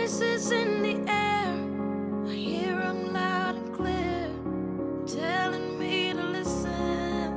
voices in the air, I hear them loud and clear, telling me to listen.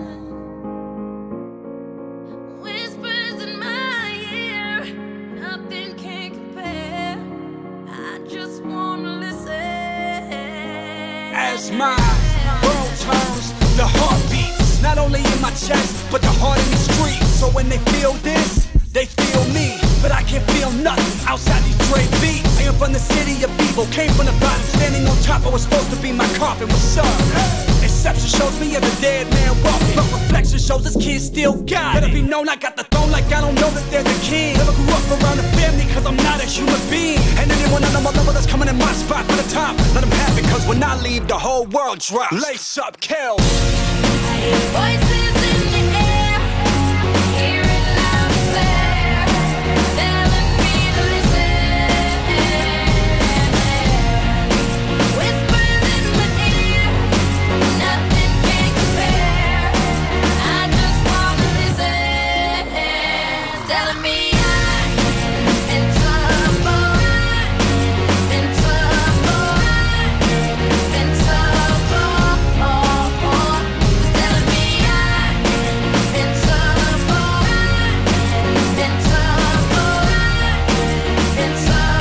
Whispers in my ear, nothing can compare. I just wanna listen. As my world turns, the heart beats, not only in my chest, but the heart in the street. So when they feel this, they feel me, but I can't feel nothing outside these Dre beats. I am from the city of evil, came from the bottom, standing on top. I was supposed to be my coffin. What's up? Inception shows me as a dead man walking, but reflection shows this kid still got it. Let it be known I got the throne like I don't know that there's a king. Never grew up around a family cause I'm not a human being. And anyone I know my level that's coming in my spot for the top, let them have it, cause when I leave the whole world drops. Lace up, kill. I hear voices in the air, hear it loud and clear, telling me to listen. Whispers in my ear, nothing can compare. I just wanna listen. Telling me I'm in trouble, in trouble, in trouble. Telling me I'm in trouble, in trouble, in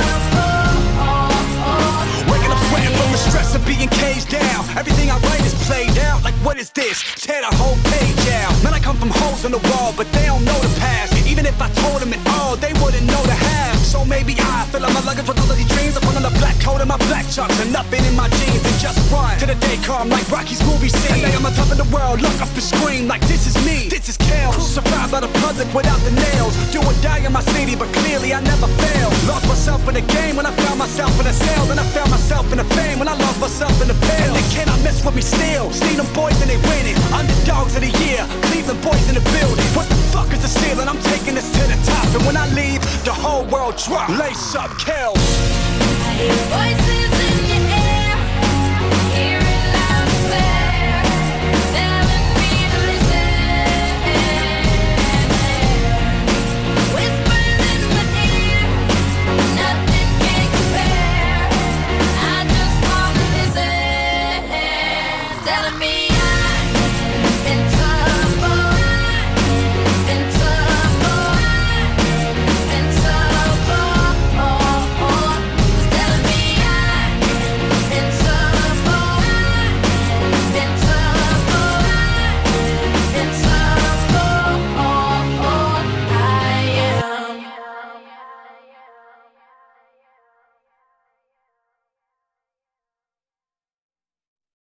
trouble. Waking up sweating from the stress of being caged down. Everything I write is played out. Like what is this? Tear the whole page out. Man, I come from holes in the wall, but they don't know the past. Even if I told them it all, they wouldn't know the half. So maybe I fill up my luggage with all of these dreams. I put on the black coat and my black chucks and nothing in my jeans and just run to the day come like Rocky's movie scene. And they on the top of the world, look up and scream like this is me, this is Kel. Survived by the public without the nails. Do or die in my city, but clearly I never failed. Lost myself in the game when I found myself in a cell. Then I found myself in the fame when I lost myself in the pale. And they cannot mess with me still. See them boys and they winning. Underdogs of the year, Cleveland boys in the building. What the fuck is the ceiling? I'm taking this to the top. And when I leave, the whole world drops. Lace up, Kel. I hear voices